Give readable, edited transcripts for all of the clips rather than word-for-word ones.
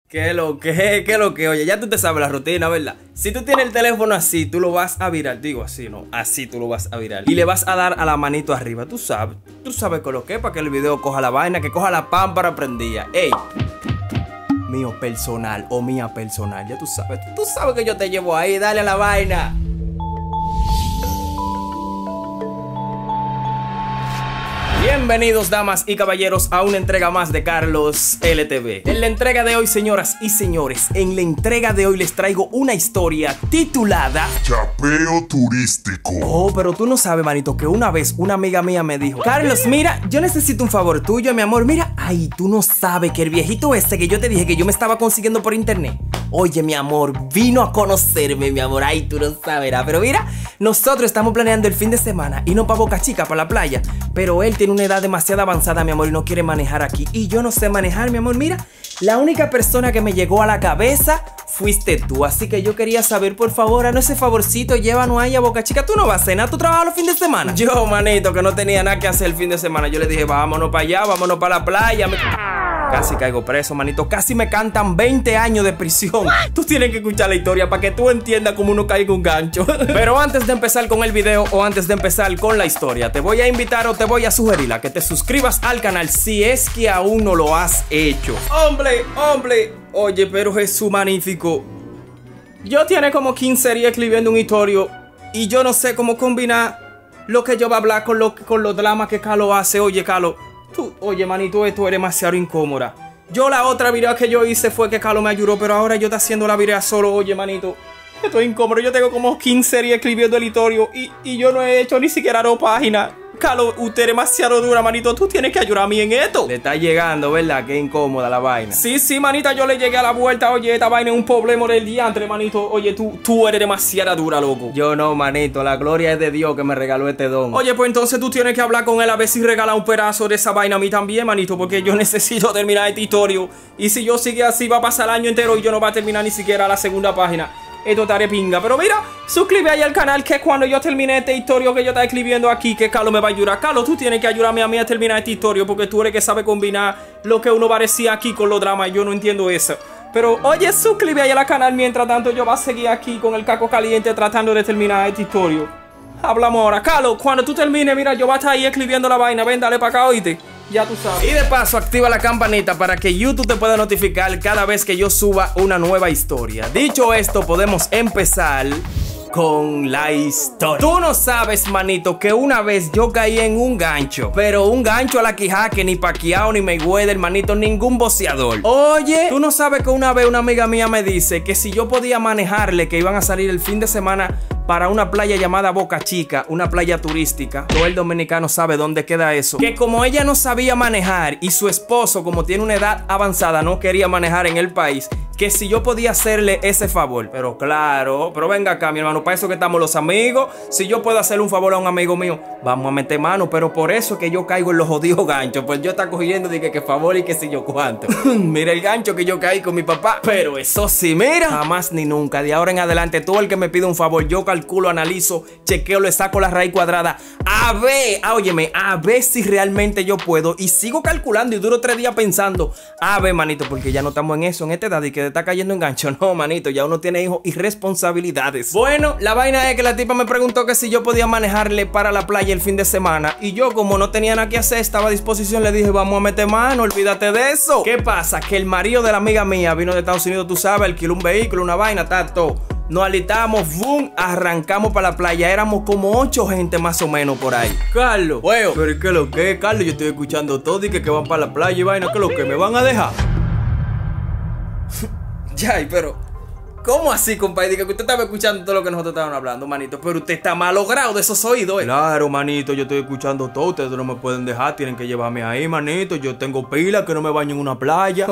¿Qué lo que? Oye, ya tú te sabes la rutina, ¿verdad? Si tú tienes el teléfono así, tú lo vas a virar. Digo así, no, así tú lo vas a virar. Y le vas a dar a la manito arriba, tú sabes con lo que es, para que el video coja la vaina, que coja la pámpara prendida. Ey, mío personal o mía personal, ya tú sabes que yo te llevo ahí, dale a la vaina. Bienvenidos, damas y caballeros, a una entrega más de Carlos LTV. En la entrega de hoy, señoras y señores, en la entrega de hoy les traigo una historia titulada Chapeo turístico. Oh, pero tú no sabes, manito, que una vez una amiga mía me dijo: Carlos, mira, yo necesito un favor tuyo, mi amor. Mira, ay, tú no sabes que el viejito este que yo te dije que yo me estaba consiguiendo por internet, oye, mi amor, vino a conocerme, mi amor. Ay, tú no saberás. Pero mira, nosotros estamos planeando el fin de semana irnos para Boca Chica, para la playa. Pero él tiene una edad demasiado avanzada, mi amor, y no quiere manejar aquí. Y yo no sé manejar, mi amor. Mira, la única persona que me llegó a la cabeza fuiste tú. Así que yo quería saber, por favor, haznos ese favorcito, llévanos ahí a Boca Chica. ¿Tú no vas a cenar? ¿Tú trabajas los fines de semana? Yo, manito, que no tenía nada que hacer el fin de semana, yo le dije, vámonos para allá, vámonos para la playa. Casi caigo preso, manito. Casi me cantan 20 años de prisión. Tú tienes que escuchar la historia para que tú entiendas cómo uno cae en un gancho. Pero antes de empezar con el video o antes de empezar con la historia, te voy a invitar o te voy a sugerir a que te suscribas al canal si es que aún no lo has hecho. Hombre. Oye, pero Jesús magnífico, yo tiene como 15 días escribiendo un historia y yo no sé cómo combinar lo que yo voy a hablar con los dramas que Carlos hace. Oye, Carlos, oye, manito, tú eres demasiado incómoda. Yo la otra video que yo hice fue que Carlos me ayudó, pero ahora yo estoy haciendo la video solo. Oye, manito, estoy incómodo. Yo tengo como 15 días escribiendo el historia y yo no he hecho ni siquiera 2 páginas. Carlos, usted es demasiado dura, manito. Tú tienes que ayudar a mí en esto. Le está llegando, ¿verdad? Qué incómoda la vaina. Sí, manita, yo le llegué a la vuelta. Oye, esta vaina es un problema del diantre, manito. Oye, tú eres demasiado dura, loco. Yo no, manito. La gloria es de Dios que me regaló este don. Oye, pues entonces tú tienes que hablar con él a ver si regala un pedazo de esa vaina a mí también, manito. Porque yo necesito terminar este historia. Y si yo sigue así, va a pasar el año entero y yo no va a terminar ni siquiera la segunda página. Esto estaré pinga. Pero mira, suscríbete ahí al canal, que cuando yo termine este historia que yo estoy escribiendo aquí, que Carlos me va a ayudar. Carlos, tú tienes que ayudarme a mí a terminar este historia, porque tú eres que sabe combinar lo que uno va a decir aquí con los dramas. Yo no entiendo eso. Pero oye, suscríbete ahí al canal. Mientras tanto yo voy a seguir aquí con el caco caliente tratando de terminar este historia. Hablamos ahora. Carlos, cuando tú termines, mira, yo voy a estar ahí escribiendo la vaina. Ven, dale para acá, oíste. Ya tú sabes. Y de paso, activa la campanita para que YouTube te pueda notificar cada vez que yo suba una nueva historia. Dicho esto, podemos empezar con la historia. Tú no sabes, manito, que una vez yo caí en un gancho, pero un gancho a la quijada que ni Pacquiao ni Mayweather, manito, ningún boxeador. Oye, tú no sabes que una vez una amiga mía me dice que si yo podía manejarle, que iban a salir el fin de semana para una playa llamada Boca Chica, una playa turística. Todo el dominicano sabe dónde queda eso. Que como ella no sabía manejar y su esposo, como tiene una edad avanzada, no quería manejar en el país, que si yo podía hacerle ese favor. Pero claro, pero venga acá, mi hermano, para eso que estamos los amigos. Si yo puedo hacerle un favor a un amigo mío, vamos a meter mano. Pero por eso es que yo caigo en los jodidos ganchos. Pues yo está cogiendo de que favor y que si yo cuánto. Mira el gancho que yo caí con mi papá. Pero eso sí, mira, jamás ni nunca. De ahora en adelante, todo el que me pide un favor, yo calculo, analizo, chequeo, le saco la raíz cuadrada. A ver si realmente yo puedo. Y sigo calculando y duro 3 días pensando. A ver, manito, porque ya no estamos en eso, en esta edad y que está cayendo en gancho. No, manito, ya uno tiene hijos y responsabilidades. Bueno, la vaina es que la tipa me preguntó que si yo podía manejarle para la playa el fin de semana. Y yo, como no tenía nada que hacer, estaba a disposición, le dije, vamos a meter mano, olvídate de eso. ¿Qué pasa? Que el marido de la amiga mía vino de Estados Unidos, tú sabes, alquiló un vehículo, una vaina, todo. Nos alistamos, boom, arrancamos para la playa. Éramos como 8 gente más o menos por ahí. Carlos, bueno, pero ¿qué lo que, Carlos? Yo estoy escuchando todo y que van para la playa y vaina. ¿Qué lo que me van a dejar? Ya, pero ¿cómo así, compadre? Que usted estaba escuchando todo lo que nosotros estábamos hablando, manito. Pero usted está malogrado de esos oídos, ¿eh? Claro, manito, yo estoy escuchando todo. Ustedes no me pueden dejar, tienen que llevarme ahí, manito. Yo tengo pila, que no me baño en una playa.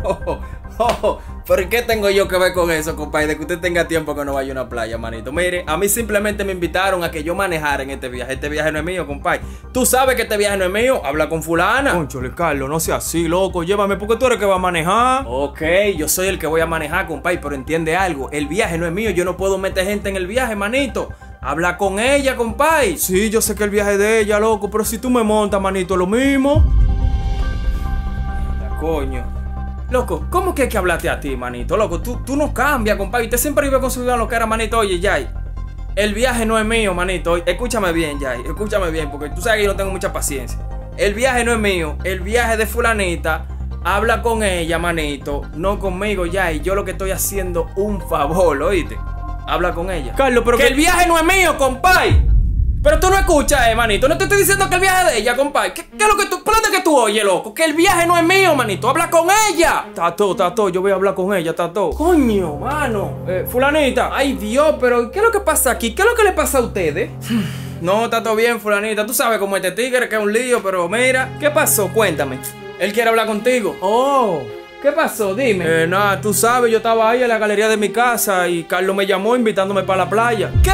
¿Pero qué tengo yo que ver con eso, compadre? De que usted tenga tiempo que no vaya a una playa, manito. Mire, a mí simplemente me invitaron a que yo manejara en este viaje. Este viaje no es mío, compadre. Tú sabes que este viaje no es mío. Habla con fulana. Conchole, Carlos, no sea así, loco. Llévame porque tú eres el que va a manejar. Ok, yo soy el que voy a manejar, compadre. Pero entiende algo. El viaje no es mío. Yo no puedo meter gente en el viaje, manito. Habla con ella, compadre. Sí, yo sé que el viaje es de ella, loco. Pero si tú me montas, manito, lo mismo. Coño. Loco, ¿cómo que hay que hablarte a ti, manito? Loco, tú no cambias, compadre. Usted siempre vive con su vida loquera, manito. Oye, Jay, el viaje no es mío, manito. Escúchame bien, Jay. Escúchame bien, porque tú sabes que yo no tengo mucha paciencia. El viaje no es mío. El viaje de fulanita. Habla con ella, manito. No conmigo, Jay. Yo lo que estoy haciendo un favor, ¿oíste? Habla con ella. Carlos, pero que el viaje no es mío, compadre. Pero tú no escuchas, manito. No te estoy diciendo que el viaje es de ella, compadre. ¿Qué es lo que tú... ¿Por dónde que tú oyes, loco? Que el viaje no es mío, manito. Habla con ella. Tato, yo voy a hablar con ella, Tato. Coño, mano. Fulanita. Ay, Dios, pero ¿qué es lo que pasa aquí? ¿Qué es lo que le pasa a ustedes? No, está todo bien, fulanita. Tú sabes cómo este tigre, que es un lío, pero mira. ¿Qué pasó? Cuéntame. Él quiere hablar contigo. Oh, ¿qué pasó? Dime. Nada, tú sabes, yo estaba ahí en la galería de mi casa y Carlos me llamó invitándome para la playa. ¿Qué?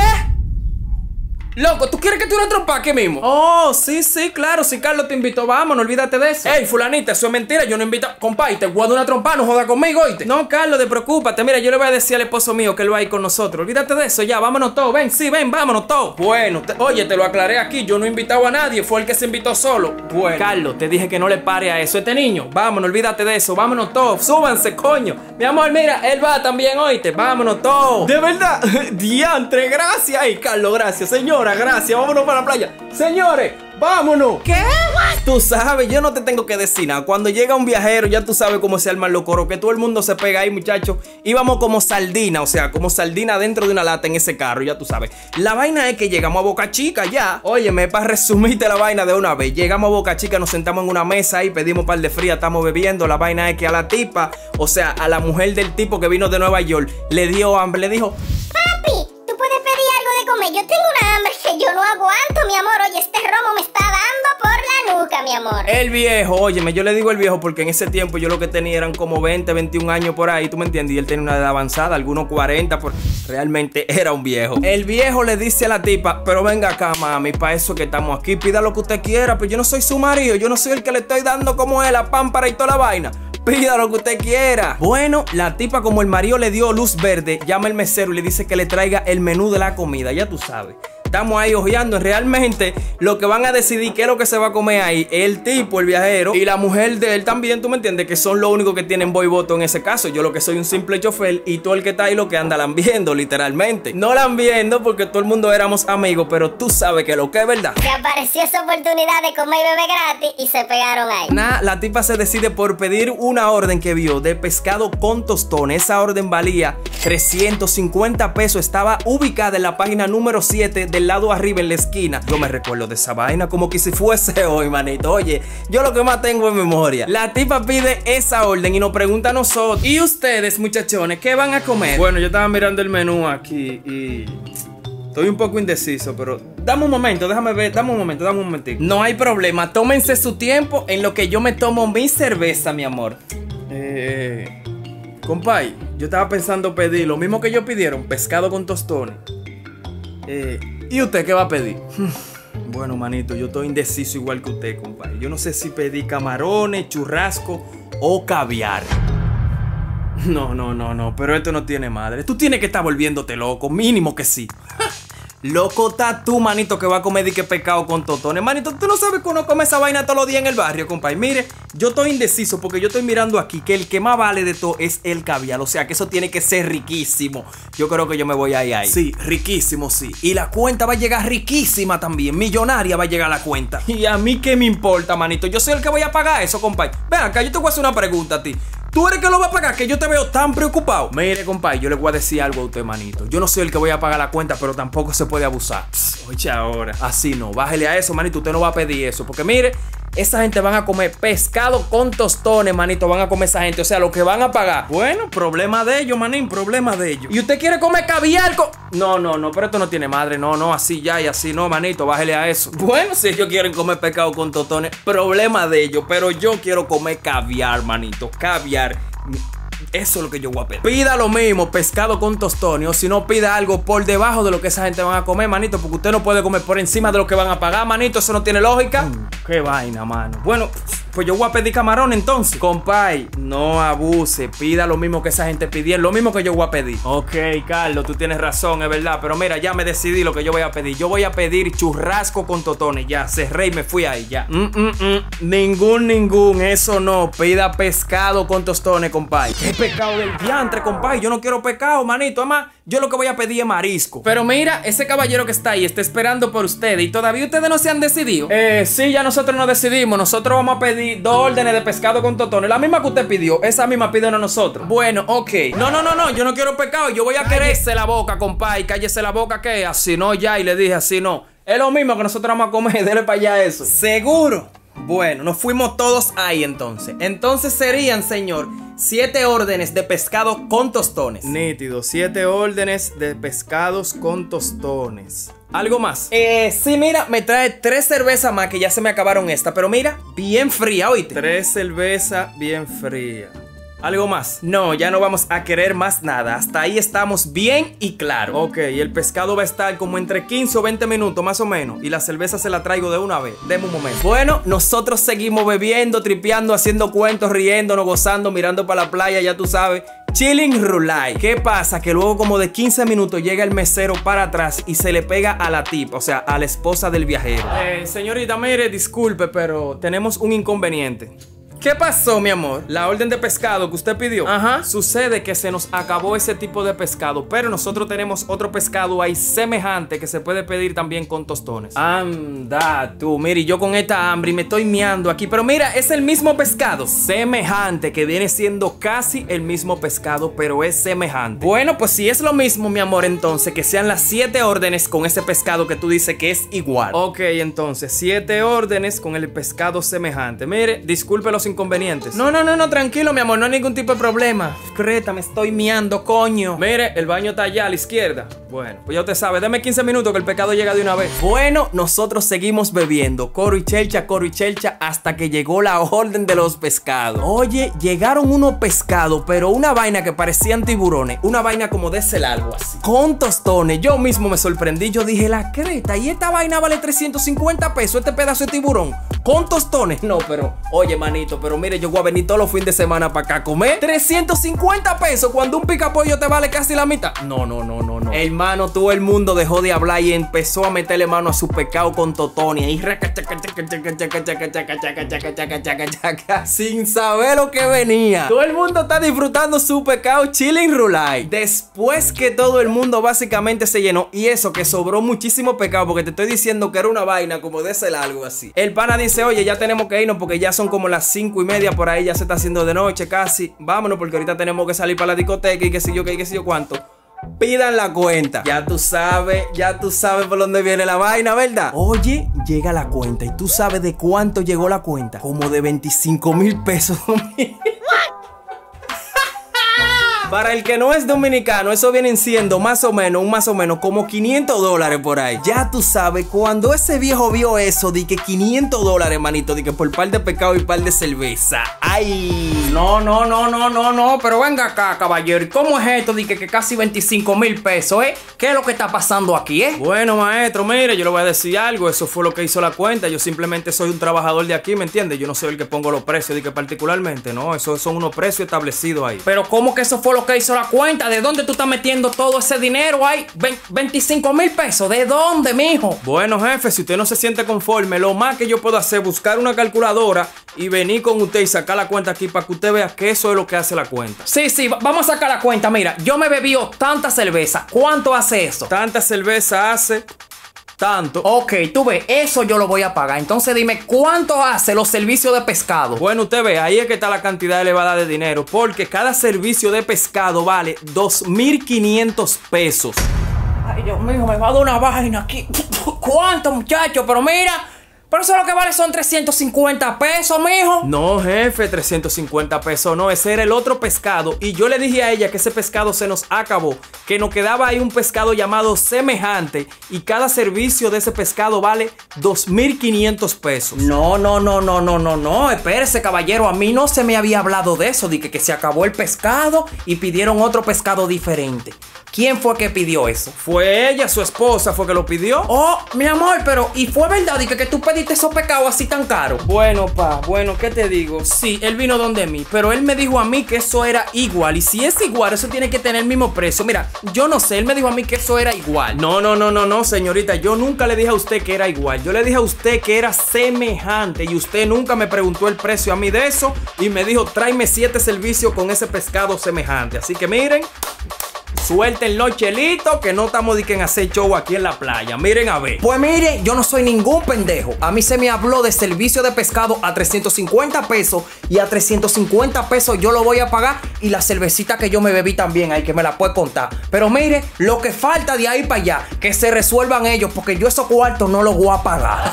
Loco, ¿tú quieres que tú una trompa aquí mismo? Oh, sí, claro. Si Carlos te invitó, vamos, no olvídate de eso. Ey, fulanita, eso es mentira. Yo no invito. Compadre, te guardo una trompa, no jodas conmigo, oíste. No, Carlos, te preocúpate. Mira, yo le voy a decir al esposo mío que él va a ir con nosotros. Olvídate de eso, ya, vámonos todos. Ven, vámonos todos. Bueno, oye, te lo aclaré aquí. Yo no he invitado a nadie, fue el que se invitó solo. Bueno. Carlos, te dije que no le pare a eso. Este niño, vámonos, olvídate de eso. Vámonos todos, súbanse, coño. Mi amor, mira, él va también, oíste. Vámonos todos. De verdad, diantre, gracias. Ay, Carlos, gracias, señora, gracias. Vámonos para la playa. Señores, vámonos. ¿Qué? Tú sabes, yo no te tengo que decir nada. Cuando llega un viajero, ya tú sabes cómo se arman los coros, que todo el mundo se pega ahí, muchachos. Íbamos como sardina, o sea, como sardina dentro de una lata en ese carro, ya tú sabes. La vaina es que llegamos a Boca Chica ya. Óyeme, para resumirte la vaina de una vez. Llegamos a Boca Chica, nos sentamos en una mesa y pedimos un par de frías, estamos bebiendo. La vaina es que a la tipa, o sea, a la mujer del tipo que vino de Nueva York, le dio hambre, le dijo: papi, tú puedes pedir algo de comer. Yo tengo una hambre que yo no aguanto, mi amor. Oye, este romo me está dando por la nuca, mi amor. El viejo, óyeme, yo le digo el viejo porque en ese tiempo yo lo que tenía eran como 20, 21 años por ahí, ¿tú me entiendes? Y él tenía una edad avanzada, algunos 40, realmente era un viejo. El viejo le dice a la tipa: pero venga acá, mami, para eso que estamos aquí, pida lo que usted quiera, pero yo no soy su marido, yo no soy el que le estoy dando como es la pámpara y toda la vaina. Pida lo que usted quiera. Bueno, la tipa, como el marido le dio luz verde, llama al mesero y le dice que le traiga el menú de la comida, ya tú sabes. Estamos ahí ojeando. Realmente lo que van a decidir qué es lo que se va a comer ahí, el tipo, el viajero, y la mujer de él también, ¿tú me entiendes? Que son los únicos que tienen voz y voto en ese caso. Yo lo que soy un simple chofer y todo el que está ahí lo que anda lambiendo, literalmente. No lambiendo porque todo el mundo éramos amigos, pero tú sabes que lo que es verdad. Se apareció esa oportunidad de comer y beber gratis y se pegaron ahí. Nah, la tipa se decide por pedir una orden que vio de pescado con tostones. Esa orden valía 350 pesos. Estaba ubicada en la página número 7 del lado arriba en la esquina. Yo me recuerdo de esa vaina como que si fuese hoy, manito. Oye, yo lo que más tengo en memoria. La tipa pide esa orden y nos pregunta a nosotros: ¿y ustedes, muchachones, qué van a comer? Bueno, yo estaba mirando el menú aquí y estoy un poco indeciso, pero dame un momento, déjame ver, dame un momentito. No hay problema, tómense su tiempo en lo que yo me tomo mi cerveza, mi amor. Compay, yo estaba pensando pedir lo mismo que ellos pidieron, pescado con tostones. ¿Y usted qué va a pedir? Bueno, manito, yo estoy indeciso igual que usted, compadre. Yo no sé si pedí camarones, churrasco o caviar. No, pero esto no tiene madre. Tú tienes que estar volviéndote loco, mínimo que sí. Loco está tú, manito, que va a comer de que pescado con totones. Manito, tú no sabes que uno come esa vaina todos los días en el barrio, compadre. Mire, yo estoy indeciso porque yo estoy mirando aquí que el que más vale de todo es el caviar. O sea, que eso tiene que ser riquísimo. Yo creo que yo me voy ahí. Sí, riquísimo, sí. Y la cuenta va a llegar riquísima también. Millonaria va a llegar la cuenta. Y a mí qué me importa, manito. Yo soy el que voy a pagar eso, compadre. Ven acá, yo te voy a hacer una pregunta a ti. ¿Tú eres que lo va a pagar? Que yo te veo tan preocupado. Mire, compadre, yo le voy a decir algo a usted, manito. Yo no soy el que voy a pagar la cuenta, pero tampoco se puede abusar. Oye, ahora. Así no, bájele a eso, manito. Usted no va a pedir eso. Porque mire, esa gente van a comer pescado con tostones, manito. Van a comer esa gente. O sea, lo que van a pagar. Bueno, problema de ellos, manín. Problema de ellos. ¿Y usted quiere comer caviar con...? No, pero esto no tiene madre. No, así ya y así no, manito. Bájele a eso. Bueno, si ellos quieren comer pescado con tostones, problema de ellos. Pero yo quiero comer caviar, manito. Caviar. Eso es lo que yo voy a pedir. Pida lo mismo, pescado con tostones. O si no, pida algo por debajo de lo que esa gente van a comer, manito. Porque usted no puede comer por encima de lo que van a pagar, manito. Eso no tiene lógica. Qué vaina, mano. Bueno, Pues yo voy a pedir camarón entonces. Compay, no abuse, pida lo mismo que esa gente pidió, lo mismo que yo voy a pedir. Ok, Carlos, tú tienes razón, es verdad. Pero mira, ya me decidí lo que yo voy a pedir. Yo voy a pedir churrasco con tostones. Ya, cerré y me fui ahí, ya. Ningún, eso no. Pida pescado con tostones, compay. ¿Qué pescado del diantre, compay? Yo no quiero pescado, manito. Además, yo lo que voy a pedir es marisco. Pero mira, ese caballero que está ahí está esperando por ustedes. ¿Y todavía ustedes no se han decidido? Sí, ya nosotros nos decidimos. Nosotros vamos a pedir 2 órdenes de pescado con tostones. La misma que usted pidió, esa misma piden nosotros. Bueno, ok. No, yo no quiero pescado. Yo voy a quererse la boca, compay. Cállese la boca, que así no, ya. Y le dije así no. Es lo mismo que nosotros vamos a comer. Dele para allá eso. ¿Seguro? Bueno, nos fuimos todos ahí entonces. Entonces serían, señor, 7 órdenes de pescado con tostones. Nítido, 7 órdenes de pescados con tostones. ¿Algo más? Sí, mira, me trae 3 cervezas más que ya se me acabaron esta. Pero mira, bien fría, oíste. 3 cervezas bien frías. ¿Algo más? No, ya no vamos a querer más nada. Hasta ahí estamos bien y claro. Ok, y el pescado va a estar como entre 15 o 20 minutos más o menos. Y la cerveza se la traigo de una vez. Deme un momento. Bueno, nosotros seguimos bebiendo, tripeando, haciendo cuentos, riéndonos, gozando, mirando para la playa, ya tú sabes. Chilling Rulay. ¿Qué pasa? Que luego como de 15 minutos llega el mesero para atrás y se le pega a la tip, o sea, a la esposa del viajero. Señorita, mire, disculpe, pero tenemos un inconveniente. ¿Qué pasó, mi amor? La orden de pescado que usted pidió. Ajá. Sucede que se nos acabó ese tipo de pescado, pero nosotros tenemos otro pescado ahí semejante que se puede pedir también con tostones. Anda, tú, mire, yo con esta hambre y me estoy miando aquí. Pero mira, es el mismo pescado. Semejante, que viene siendo casi el mismo pescado, pero es semejante. Bueno, pues si es lo mismo, mi amor, entonces que sean las 7 órdenes con ese pescado que tú dices que es igual. Ok, entonces 7 órdenes con el pescado semejante. Mire, disculpe los inconvenientes. No, tranquilo, mi amor, no hay ningún tipo de problema. Creta, me estoy miando, coño. Mire, el baño está allá a la izquierda. Bueno, pues ya usted sabe, deme 15 minutos que el pescado llega de una vez. Bueno, nosotros seguimos bebiendo coro y chelcha, hasta que llegó la orden de los pescados. Oye, llegaron unos pescados, pero una vaina que parecían tiburones. Una vaina como de ese largo así. Con tostones, yo mismo me sorprendí. Yo dije, la creta, y esta vaina vale 350 pesos, este pedazo de tiburón. Con tostones. No, pero, oye, manito, pero mire, yo voy a venir todos los fines de semana para acá a comer 350 pesos cuando un picapollo te vale casi la mitad. No. Hermano, todo el mundo dejó de hablar y empezó a meterle mano a su pescado con totones y sin saber lo que venía. Todo el mundo está disfrutando su pescado Chilling Rulay. Después que todo el mundo básicamente se llenó, y eso que sobró muchísimo pescado, porque te estoy diciendo que era una vaina como de ese largo así. El pana dice, oye, ya tenemos que irnos porque ya son como las 5:30 por ahí, ya se está haciendo de noche casi. Vámonos porque ahorita tenemos que salir para la discoteca y qué sé yo cuánto. Pidan la cuenta. Ya tú sabes por dónde viene la vaina, ¿verdad? Oye, llega la cuenta y tú sabes de cuánto llegó la cuenta. Como de 25,000 pesos. Para el que no es dominicano, eso vienen siendo más o menos como $500 por ahí. Ya tú sabes, cuando ese viejo vio eso, di que $500, manito, di que por par de pescado y par de cerveza. ¡Ay! No, pero venga acá, caballero. ¿Y cómo es esto? Di que casi 25,000 pesos, ¿eh? ¿Qué es lo que está pasando aquí, Bueno, maestro, mire, yo le voy a decir algo. Eso fue lo que hizo la cuenta. Yo simplemente soy un trabajador de aquí, ¿me entiende? Yo no soy el que pongo los precios, di que particularmente, no. Esos son unos precios establecidos ahí. Pero ¿cómo que eso fue lo que hizo la cuenta? ¿De dónde tú estás metiendo todo ese dinero ahí? 25,000 pesos. ¿De dónde, mijo? Bueno, jefe, si usted no se siente conforme, lo más que yo puedo hacer es buscar una calculadora y venir con usted y sacar la cuenta aquí para que usted vea que eso es lo que hace la cuenta. Sí, vamos a sacar la cuenta. Mira, yo me bebí tanta cerveza. ¿Cuánto hace eso? Tanta cerveza hace tanto. Ok, tú ves, eso yo lo voy a pagar. Entonces dime, ¿cuánto hace los servicios de pescado? Bueno, usted ve, ahí es que está la cantidad elevada de dinero, porque cada servicio de pescado vale 2,500 pesos. Ay, Dios mío, me va a dar una vaina aquí. ¿Cuánto, muchacho? Pero mira, pero eso lo que vale son 350 pesos, mijo. No, jefe, 350 pesos no. Ese era el otro pescado. Y yo le dije a ella que ese pescado se nos acabó, que nos quedaba ahí un pescado llamado semejante, y cada servicio de ese pescado vale 2,500 pesos. No. Espérese, caballero. A mí no se me había hablado de eso. De que se acabó el pescado y pidieron otro pescado diferente. ¿Quién fue que pidió eso? Fue ella, su esposa, fue que lo pidió. Oh, mi amor, pero ¿y fue verdad que tú pediste pediste esos pescados así tan caros? Bueno, pa, bueno, ¿qué te digo? Sí, él vino donde mí, pero él me dijo a mí que eso era igual. Y si es igual, eso tiene que tener el mismo precio. Mira, yo no sé, él me dijo a mí que eso era igual. No, señorita, yo nunca le dije a usted que era igual. Yo le dije a usted que era semejante. Y usted nunca me preguntó el precio a mí de eso. Y me dijo, tráeme 7 servicios con ese pescado semejante. Así que miren, suéltenlo, chelito, que no estamos en hacer show aquí en la playa. Miren a ver. Pues mire, yo no soy ningún pendejo. A mí se me habló de servicio de pescado a 350 pesos. Y a 350 pesos yo lo voy a pagar. Y la cervecita que yo me bebí también, ahí que me la puede contar. Pero mire, lo que falta de ahí para allá, que se resuelvan ellos, porque yo esos cuartos no los voy a pagar.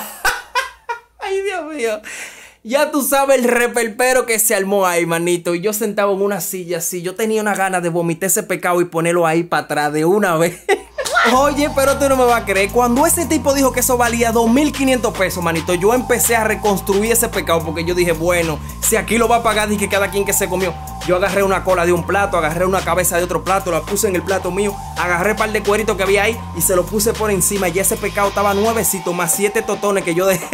Ay, Dios mío. Ya tú sabes el repelpero que se armó ahí, manito. Y yo sentado en una silla así. Yo tenía una gana de vomitar ese pescado y ponerlo ahí para atrás de una vez. Oye, pero tú no me vas a creer. Cuando ese tipo dijo que eso valía 2.500 pesos, manito, yo empecé a reconstruir ese pescado. Porque yo dije, bueno, si aquí lo va a pagar, dije cada quien que se comió. Yo agarré una cola de un plato, agarré una cabeza de otro plato, la puse en el plato mío, agarré un par de cueritos que había ahí y se lo puse por encima. Y ese pescado estaba nuevecito, más 7 totones que yo dejé.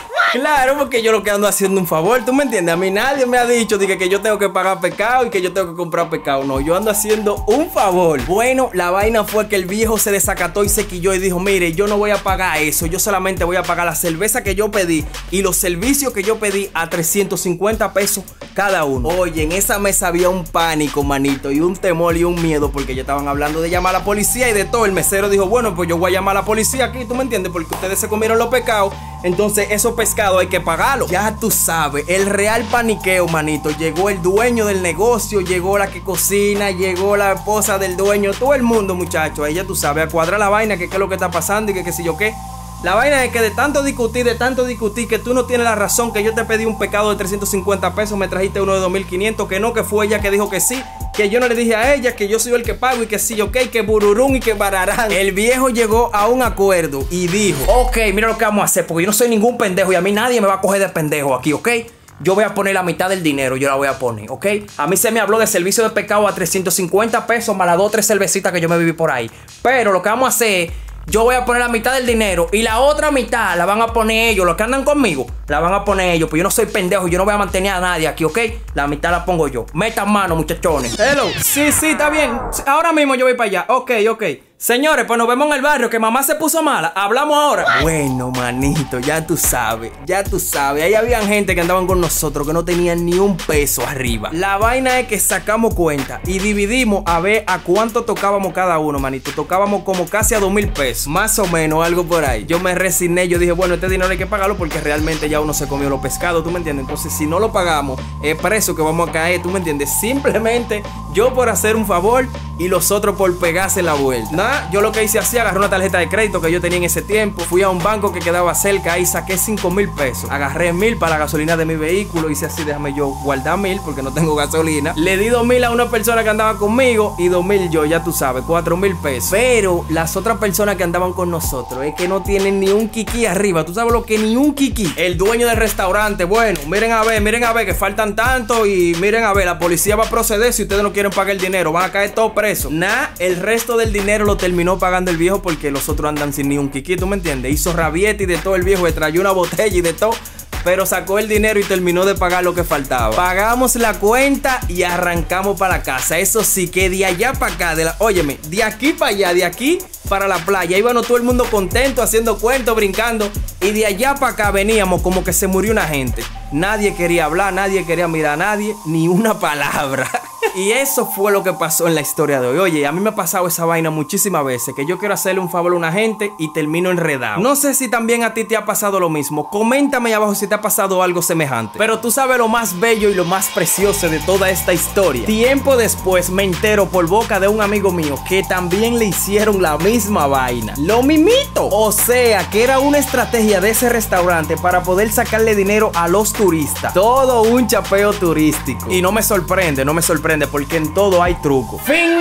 Claro, porque yo lo que ando haciendo un favor, ¿tú me entiendes? A mí nadie me ha dicho que yo tengo que pagar pescado y que yo tengo que comprar pescado. No, yo ando haciendo un favor. Bueno, la vaina fue que el viejo se desacató y se quilló y dijo, mire, yo no voy a pagar eso. Yo solamente voy a pagar la cerveza que yo pedí y los servicios que yo pedí a 350 pesos cada uno. Oye, en esa mesa había un pánico, manito, y un temor y un miedo porque ya estaban hablando de llamar a la policía y de todo. El mesero dijo, bueno, pues yo voy a llamar a la policía aquí, ¿tú me entiendes? Porque ustedes se comieron los pescados. Entonces esos pescados hay que pagarlos. Ya tú sabes, el real paniqueo, manito. Llegó el dueño del negocio, llegó la que cocina, llegó la esposa del dueño, todo el mundo, muchachos. Ahí ya tú sabes, a cuadrar la vaina, que qué es lo que está pasando y que qué sé yo qué. La vaina es que de tanto discutir, que tú no tienes la razón, que yo te pedí un pescado de 350 pesos, me trajiste uno de 2.500, que no, que fue ella que dijo que sí, que yo no le dije a ella, que yo soy el que pago y que sí, ok, que bururún y que bararán. El viejo llegó a un acuerdo y dijo, ok, mira lo que vamos a hacer, porque yo no soy ningún pendejo y a mí nadie me va a coger de pendejo aquí, ok. Yo voy a poner la mitad del dinero, yo la voy a poner, ¿ok? A mí se me habló de servicio de pescado a 350 pesos más las 2 o 3 cervecitas que yo me viví por ahí. Pero lo que vamos a hacer es, yo voy a poner la mitad del dinero y la otra mitad la van a poner ellos, los que andan conmigo, la van a poner ellos. Pues yo no soy pendejo, yo no voy a mantener a nadie aquí, ¿ok? La mitad la pongo yo. Metan mano, muchachones. Hello. Sí, está bien. Ahora mismo yo voy para allá. Ok. Señores, pues nos vemos en el barrio, que mamá se puso mala. Hablamos ahora. Bueno, manito, ya tú sabes. Ahí habían gente que andaban con nosotros que no tenían ni un peso arriba. La vaina es que sacamos cuenta y dividimos a ver a cuánto tocábamos cada uno, manito. Tocábamos como casi a 2.000 pesos. Más o menos, algo por ahí. Yo me resigné, yo dije, bueno, este dinero hay que pagarlo porque realmente ya uno se comió los pescados, ¿tú me entiendes? Entonces, si no lo pagamos, es preso que vamos a caer, ¿tú me entiendes? Simplemente yo por hacer un favor y los otros por pegarse la vuelta. Yo lo que hice así, agarré una tarjeta de crédito que yo tenía en ese tiempo, fui a un banco que quedaba cerca y saqué 5.000 pesos, agarré 1.000 para la gasolina de mi vehículo, hice así, déjame yo guardar 1.000 porque no tengo gasolina, le di 2.000 a una persona que andaba conmigo y 2.000 yo, ya tú sabes, 4.000 pesos. Pero las otras personas que andaban con nosotros es que no tienen ni un kiki arriba, tú sabes lo que ni un kiki. El dueño del restaurante, bueno, miren a ver que faltan tanto y miren a ver, la policía va a proceder si ustedes no quieren pagar el dinero, van a caer todos presos. El resto del dinero lo terminó pagando el viejo porque los otros andan sin ni un kiki, ¿tú me entiendes? Hizo rabieta y de todo el viejo, le trayó una botella y de todo, pero sacó el dinero y terminó de pagar lo que faltaba. Pagamos la cuenta y arrancamos para la casa. Eso sí, que de allá para acá, óyeme, de aquí para allá, de aquí para la playa, íbamos todo el mundo contento, haciendo cuentos, brincando, y de allá para acá veníamos como que se murió una gente. Nadie quería hablar, nadie quería mirar a nadie, ni una palabra. Y eso fue lo que pasó en la historia de hoy. Oye, a mí me ha pasado esa vaina muchísimas veces, que yo quiero hacerle un favor a una gente y termino enredado. No sé si también a ti te ha pasado lo mismo. Coméntame ahí abajo si te ha pasado algo semejante. Pero tú sabes lo más bello y lo más precioso de toda esta historia. Tiempo después me entero por boca de un amigo mío que también le hicieron la misma vaina. Lo mismito. O sea, que era una estrategia de ese restaurante para poder sacarle dinero a los turistas. Todo un chapeo turístico. Y no me sorprende, porque en todo hay truco. ¡Fin!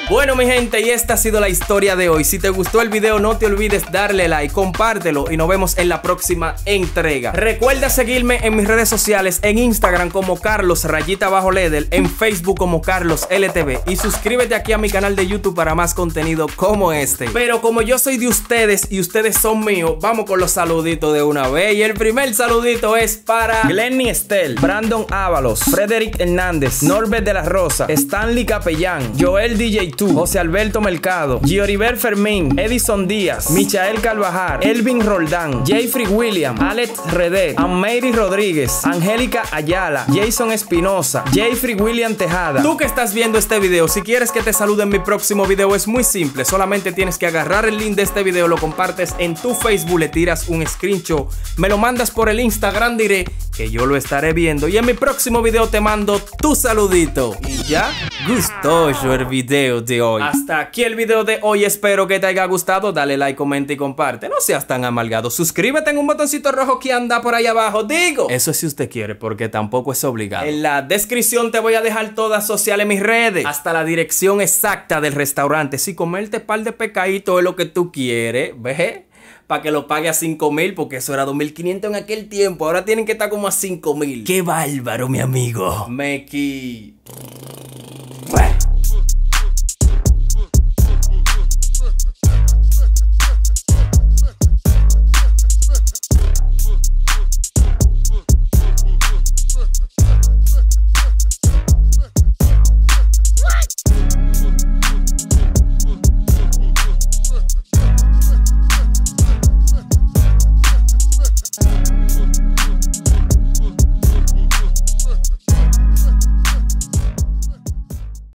Bueno, mi gente, y esta ha sido la historia de hoy. Si te gustó el video, no te olvides darle like, compártelo y nos vemos en la próxima entrega. Recuerda seguirme en mis redes sociales, en Instagram como Carlos_Ledel, en Facebook como Carlos LTV, y suscríbete aquí a mi canal de YouTube para más contenido como este. Pero como yo soy de ustedes y ustedes son míos, vamos con los saluditos de una vez. Y el primer saludito es para Glenny Estel, Brandon Ábalos, Frederick Hernández, Norbert de la Rosa, Stanley Capellán, Joel DJ2, José Alberto Mercado, Gioriber Fermín, Edison Díaz, Michael Carvajal, Elvin Roldán, Jeffrey William, Alex Redet, Amary Rodríguez, Angélica Ayala, Jason Espinosa, Jeffrey William Tejada. Tú que estás viendo este video, si quieres que te salude en mi próximo video, es muy simple. Solamente tienes que agarrar el link de este video, lo compartes en tu Facebook, le tiras un screenshot, me lo mandas por el Instagram, diré que yo lo estaré viendo y en mi próximo video te mando tu saludito. Y ya, gustoso el video de hoy. Hasta aquí el video de hoy, espero que te haya gustado. Dale like, comenta y comparte. No seas tan amargado. Suscríbete en un botoncito rojo que anda por ahí abajo. Digo, eso es si usted quiere, porque tampoco es obligado. En la descripción te voy a dejar todas sociales, mis redes, hasta la dirección exacta del restaurante. Si comerte par de pecaditos es lo que tú quieres, ¿ves? Para que lo pague a 5,000, porque eso era 2,500 en aquel tiempo. Ahora tienen que estar como a 5,000. ¡Qué bárbaro, mi amigo! Meki.